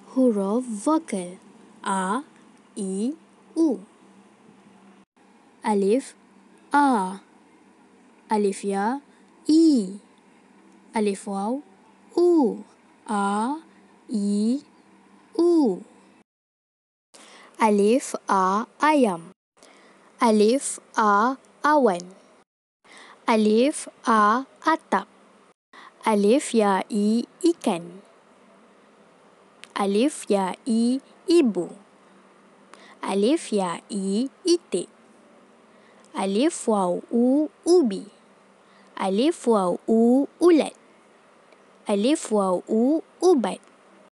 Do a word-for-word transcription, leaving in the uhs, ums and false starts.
huruf vokal A, I, U. Alif, A. Alif ya, I. Alif waw, U. A, I, U. Alif A, ayam. Alif A, awan. Alif A, atap. Alif ya I, ikan. Alif ya I, ibu. Alif ya I, itik. Alif waw U, ubi. Alif waw U, ulat. Alif waw U, ubat.